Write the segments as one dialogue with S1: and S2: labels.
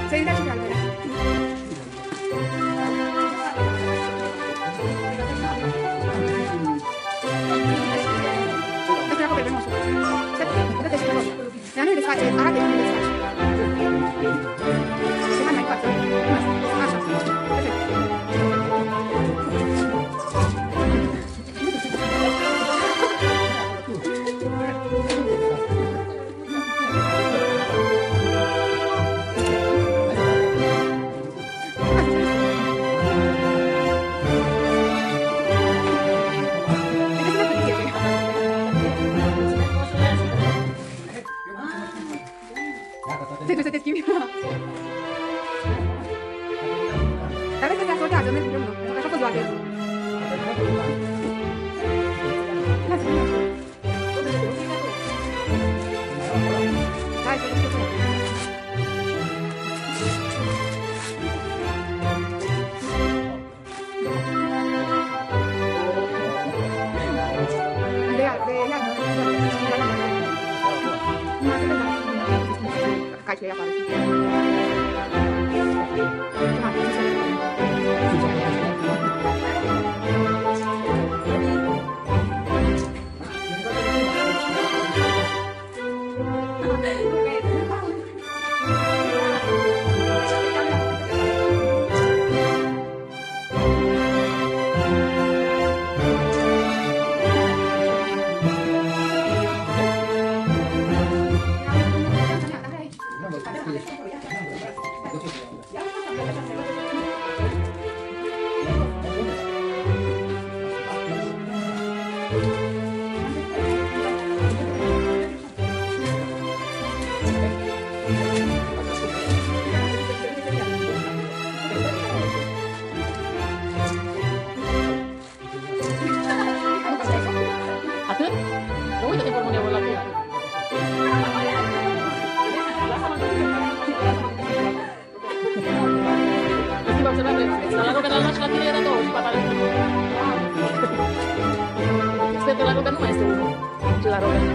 S1: Să-i dea și pe albele. Dă-te acoperi pe mosul. Dă-te și pe rost. Dar nu-i desface, arată-i cum îi desfaci. Și mai în față. Așa. Perfect. Trebuie să te schimbi. Dar vezi că te asortează, mergi împreună. Pentru că așa a fost luat el. Lasă-mă. Hai să te schimbi. De iarnă. Caci le afară.
S2: Atât? Nu uite-te pormoneul la tine. Schimba observare, la roga de-al și la tine era două și patale. Sper că la roga nu mai este unul, ci la roga.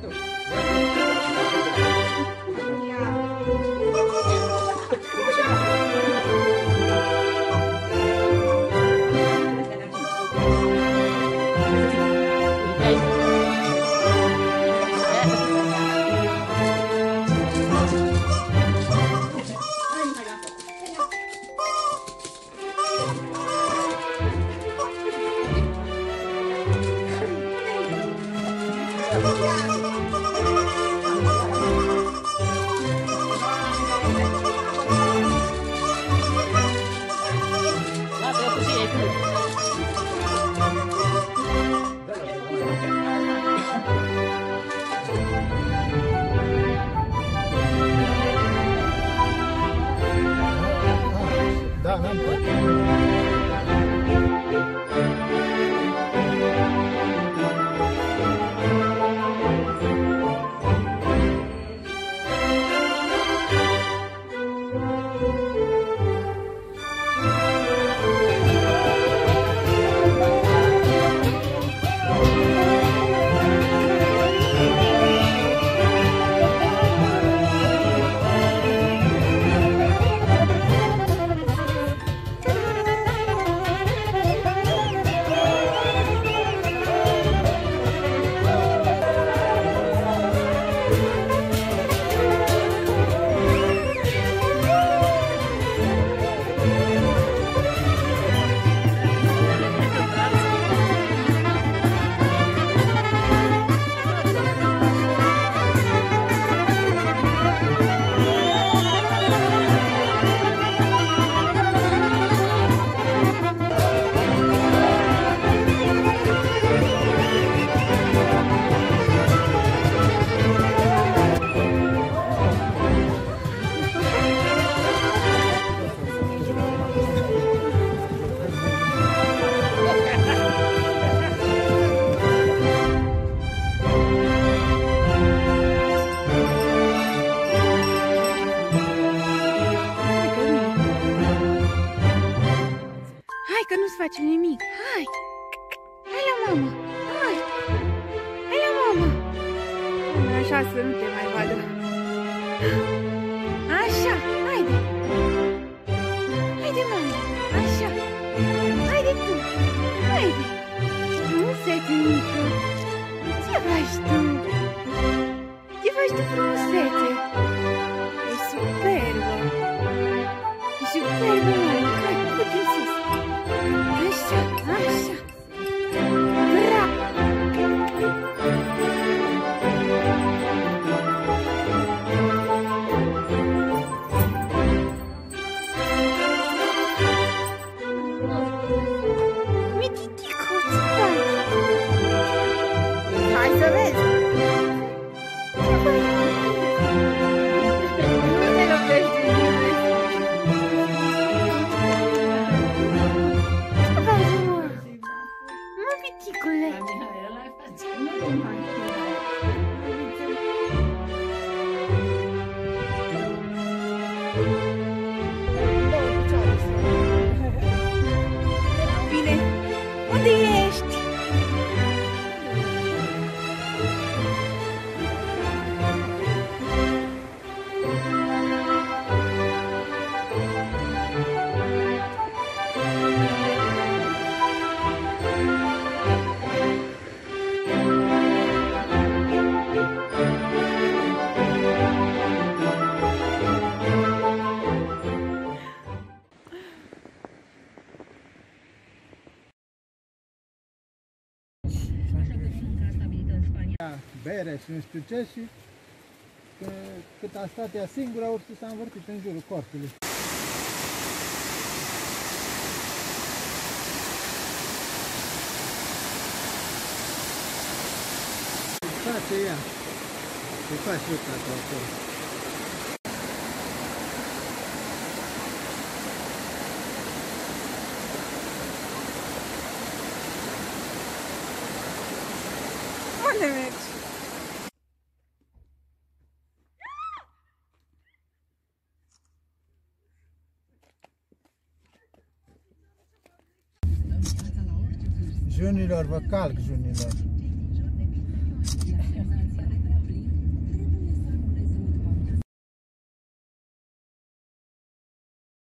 S3: Da, n-am tot.
S1: face nimic. Hai! Hai la mama! Hai! Hai la mama! Așa să nu te mai vadă. Așa! Haide! mami. Așa. Haide tu. Haide. Frumusețe mică. Ce faci tu? Ce faci tu, frumusețe? E superbă. E superbă, mami. Hai, putem sus. Așa, așa. Bravo. Mititico, ce faci? Hai să vezi. Ce faci? Nu te lovești de mine. Ce faci, mă? Mă, piticule. Bine, unde ești?
S3: Bere și nu știu ce și cât a stat ea singură, ursul s-a învârtit în jurul cortului. Ce face ea? Ce faci eu acolo?
S1: Unde mergi?
S3: Junilor, vă calc, junilor.